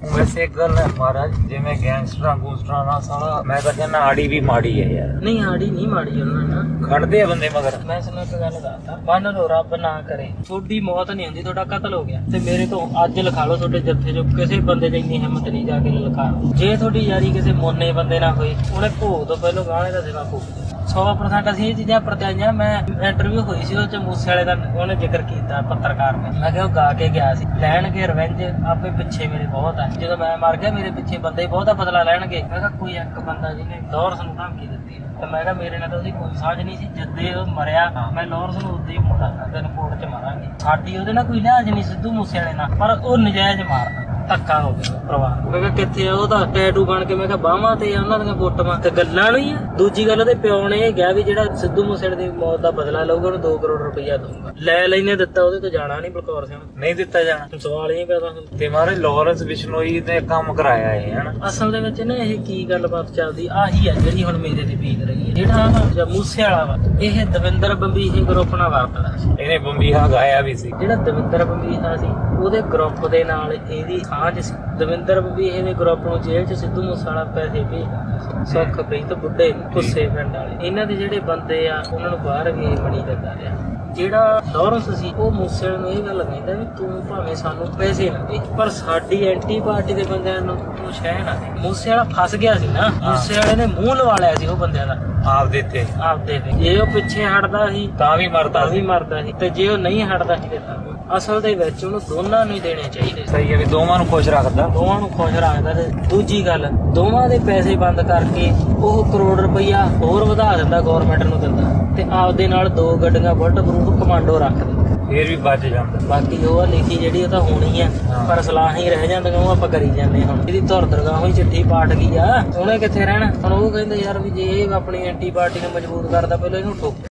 वैसे एक गल है महाराज, जिवें गैंगस्टर गूंगस्टर ना साला मैं तो कहना आड़ी भी माड़ी है यार। नहीं आड़ी नहीं माड़ी उन्होंने खड़दे आ बंदे मगर। मैं सुनो एक गल दसदा, मन लो रब ना करे थोड़ी मौत नहीं हुंदी, थोड़ा कतल हो गया ते मेरे तो अज लिखा लो थोड़े जत्थे जो किसी बंदे दी इन्नी हिम्मत नहीं जाके लिखा। जे थोड़ी यारी किसी मोने बंदे ना होई उन्हें भोग तो पहलों गाने का सिवा भोग 100% ਅਸੀਂ ਇਹ ਚੀਜ਼ਾਂ ਪ੍ਰਤੀਆਂ। ਮੈਂ ਇੰਟਰਵਿਊ ਹੋਈ ਸੀ ਉਹ ਚ ਮੂਸੇ ਵਾਲੇ ਦਾ ਉਹਨੇ ਜ਼ਿਕਰ ਕੀਤਾ ਪੱਤਰਕਾਰ ਨੇ। ਮੈਂ ਕਿਹਾ ਉਹ ਗਾ ਕੇ ਗਿਆ ਸੀ ਲੈਣਗੇ ਰਿਵੈਂਜ ਆਪੇ ਪਿੱਛੇ ਮੇਰੇ ਬਹੁਤ ਆ, ਜਦੋਂ ਮੈਂ ਮਰ ਗਿਆ ਮੇਰੇ ਪਿੱਛੇ ਬੰਦੇ ਬਹੁਤ ਆ ਬਦਲਾ ਲੈਣਗੇ। ਮੈਂ ਕਿਹਾ ਕੋਈ ਇੱਕ ਬੰਦਾ ਜਿਹਨੇ ਲੌਰੈਂਸ ਨੂੰ ਧਮਕੀ ਦਿੱਤੀ ਤੇ ਮੈਂ ਕਿਹਾ ਮੇਰੇ ਨਾਲ ਤਾਂ ਉਹਦੀ ਕੋਈ ਸਾਂਝ ਨਹੀਂ ਸੀ, ਜਦੇ ਉਹ ਮਰਿਆ ਮੈਂ ਲੌਰੈਂਸ ਨੂੰ ਉਦੋਂ ਹੀ ਮੁੰਡਾ ਤੈਨੂੰ ਕੋਰਟ ਚ ਮਾਰਾਂਗੇ। ਸਾਡੀ ਉਹਦੇ ਨਾਲ ਕੋਈ ਲਿਹਾਜ਼ ਨਹੀਂ ਸਿੱਧੂ ਮੂਸੇ ਵਾਲੇ ਨਾਲ, ਪਰ ਉਹ ਨਜਾਇਜ਼ ਮਾਰਦਾ ਧੱਕਾ ਹੋ ਗਿਆ ਪਰਿਵਾਰ। ਮੈਂ ਕਿਹਾ ਕਿੱਥੇ ਆ ਉਹਦਾ ਟੈਟੂ ਬਣ ਕੇ, ਮੈਂ ਕਿਹਾ ਬਾਹਾਂ ਤੇ ਉਹਨਾਂ ਦੀਆਂ ਫੋਟੋਆਂ ਤੇ ਗੱਲਾਂ ਨੂੰ ਹੀ ਆ। ਦੂਜੀ ਗੱਲ ਉਹਦੇ ਪਿਓ ਨੇ ਇਹ ਕਿਹਾ ਵੀ ਜਿਹੜਾ ਸਿੱਧੂ ਮੂਸੇਵਾਲੇ ਦੀ ਮੌਤ ਦਾ ਬਦਲਾ ਲਊਗਾ ਉਹਨੂੰ 2 ਕਰੋੜ ਰੁਪਈਆ ਦਊਗਾ। ਲੈ ਲੈਨੇ ਦਿੱਤਾ, ਉਹਦੇ ਤੋਂ ਜਾਣਾ ਨਹੀਂ ਬਲਕੌਰ ਸਿੰਘ ਨਹੀਂ ਦਿੱਤਾ ਜਾਣਾ। ਸਵਾਲ ਇਹ ਪੈਦਾ ਤੇ ਮਾਰੇ ਲਾਰੈਂਸ ਬਿਸ਼ਨੋਈ ਨੇ ਕੰਮ ਕਰਾਇਆ ਹੈ ਹਨਾ। ਅਸਲ ਦੇ ਵਿੱਚ ਨਾ ਇਹ ਕੀ ਗੱਲਬਾਤ ਚੱਲਦੀ ਆਹੀ ਆ ਜਿਹੜੀ ਹੁਣ ਮੇਰੇ ਤੇ ਬੀਤ ਰਹੀ ਹੈ। ਜਿਹੜਾ ਮੂਸੇ ਵਾਲਾ ਵਾ ਇਹ ਦਵਿੰਦਰ ਬੰਬੀਹਾ ਗਰੁੱਪ ਨਾਲ ਵਰਤਦਾ ਸੀ। ਇਹਨੇ ਬੰਬੀਹਾ ਗਾਇਆ ਵੀ ਸੀ। ਜਿਹੜਾ ਦਵਿੰਦਰ ਬੰਬੀਹਾ ਸੀ ਉਹਦੇ ਗਰੁੱਪ ਦੇ ਨਾਲ ਇਹਦੀ ਸਾਂਝ ਸੀ। ਦਵਿੰਦਰ ਬੰਬੀਹੇ ਦੇ ਗਰੁੱਪ ਨੂੰ ਜੇਲ੍ਹ 'ਚ ਸਿੱਧੂ ਮੂਸੇਵਾਲਾ ਪੈਸੇ ਭੇਜਦਾ ਸੀ। ਸੁਖਪ੍ਰੀਤ ਬੁੱਢੇ ਗੁੱਸੇ ਪਿੰਡ ਵਾਲੇ ਇਹਨਾਂ ਦੇ ਜਿਹੜੇ ਬੰਦੇ ਆ ਉਹਨਾਂ ਨੂੰ ਬਾਹਰ ਵੀ ਮਣੀ ਦਿੰਦਾ ਰਿਹਾ। ਜਿਹੜਾ ਲੌਰੈਂਸ ਸੀ ਉਹ ਮੂਸੇਵਾਲੇ ਨੂੰ ਇਹ ਗੱਲ ਕਹਿੰਦਾ ਵੀ ਤੂੰ ਭਾਵੇਂ ਸਾਨੂੰ ਪੈਸੇ ਨਾ ਦੇ ਪਰ ਸਾਡੀ ਐਂਟੀ ਪਾਰਟੀ ਦੇ ਬੰਦਿਆਂ ਨੂੰ ਤੂੰ ਸ਼ਹਿ ਨਾ ਦੇ। ਮੂਸੇਵਾਲਾ ਫਸ ਗਿਆ ਸੀ ਨਾ, ਮੂਸੇਵਾਲੇ ਨੇ ਮੂੰਹ ਲਵਾ ਲਿਆ ਸੀ ਉਹ ਬੰਦਿਆਂ ਦਾ ਆਪਦੇ ਤੇ। ਜੇ ਉਹ ਪਿੱਛੇ ਹਟਦਾ ਸੀ ਤਾਂ ਵੀ ਮਰਦਾ ਸੀ ਤੇ ਜੇ ਉਹ ਨਹੀਂ ਹਟਦਾ ਸੀ ਤਾਂ ਅਸਲ ਦੇ ਵਿੱਚ ਉਹਨੂੰ ਦੋਨਾਂ ਨੂੰ ਹੀ ਦੇਣੇ ਚਾਹੀਦੇ। ਸਹੀ ਹੈ ਵੀ ਦੋਵਾਂ ਨੂੰ ਖੁਸ਼ ਰੱਖਦਾ ਤੇ ਦੂਜੀ ਗੱਲ ਦੋਵਾਂ ਦੇ ਪੈਸੇ ਬੰਦ ਕਰਕੇ ਉਹ ਕਰੋੜ ਰੁਪਈਆ ਹੋਰ ਵਧਾ ਦਿੰਦਾ, ਗੌਰਮੈਂਟ ਨੂੰ ਦਿੰਦਾ ਤੇ ਆਪਦੇ ਨਾਲ 2 ਗੱਡੀਆਂ ਬੁਲਟ ਪ੍ਰੂਫ ਕਮਾਂਡੋ ਰੱਖ ਦਿੰਦਾ, ਫੇਰ ਵੀ ਬਚ ਜਾਂਦਾ। ਬਾਕੀ ਉਹ ਆ ਲਿਖੀ ਜਿਹੜੀ ਉਹ ਤਾਂ ਹੋਣੀ ਆ ਪਰ ਸਲਾਹਾਂ ਹੀ ਰਹਿ ਜਾਂਦੀਆਂ ਉਹ ਆਪਾਂ ਕਰੀ ਜਾਂਦੇ। ਹੁਣ ਇਹਦੀ ਧੁਰ ਦਰਗਾਹੋਂ ਹੀ ਚਿੱਠੀ ਪਾਟ ਗਈ ਆ, ਉਹਨੇ ਕਿੱਥੇ ਰਹਿਣਾ। ਹੁਣ ਉਹ ਕਹਿੰਦੇ ਯਾਰ ਵੀ ਜੇ ਇਹ ਆਪਣੀ ਐਂਟੀ ਪਾਰਟੀ ਨੂੰ ਮਜ਼ਬੂਤ ਕਰਦਾ ਪਹਿਲਾਂ ਇਹਨੂੰ ਠੋਕ